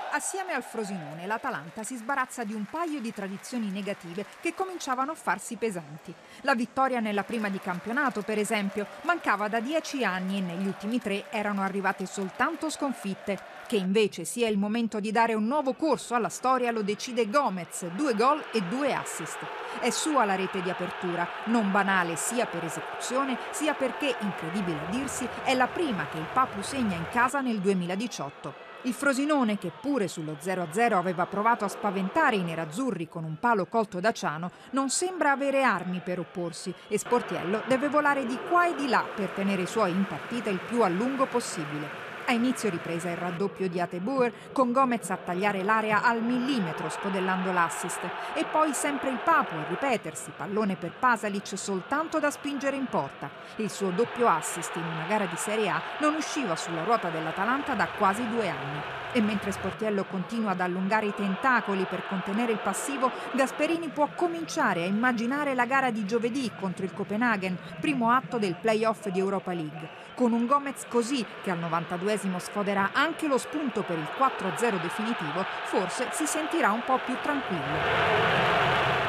Assieme al Frosinone, l'Atalanta si sbarazza di un paio di tradizioni negative che cominciavano a farsi pesanti. La vittoria nella prima di campionato, per esempio, mancava da 10 anni e negli ultimi 3 erano arrivate soltanto sconfitte. Che invece sia il momento di dare un nuovo corso alla storia lo decide Gomez, 2 gol e 2 assist. È sua la rete di apertura, non banale sia per esecuzione sia perché, incredibile a dirsi, è la prima che il Papu segna in casa nel 2018. Il Frosinone, che pure sullo 0-0 aveva provato a spaventare i nerazzurri con un palo colto da Ciano, non sembra avere armi per opporsi e Sportiello deve volare di qua e di là per tenere i suoi in partita il più a lungo possibile. A inizio ripresa il raddoppio di Ateboer, con Gomez a tagliare l'area al millimetro scodellando l'assist. E poi sempre il Papu a ripetersi, pallone per Pasalic soltanto da spingere in porta. Il suo doppio assist in una gara di Serie A non usciva sulla ruota dell'Atalanta da quasi 2 anni. E mentre Sportiello continua ad allungare i tentacoli per contenere il passivo, Gasperini può cominciare a immaginare la gara di giovedì contro il Copenaghen, primo atto del play-off di Europa League. Con un Gomez così, che al 92esimo sfoderà anche lo spunto per il 4-0 definitivo, forse si sentirà un po' più tranquillo.